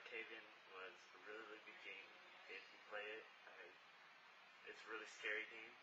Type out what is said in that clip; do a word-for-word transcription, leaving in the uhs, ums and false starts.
Brookhaven was a really, really good game. If you play it, I, it's a really scary game.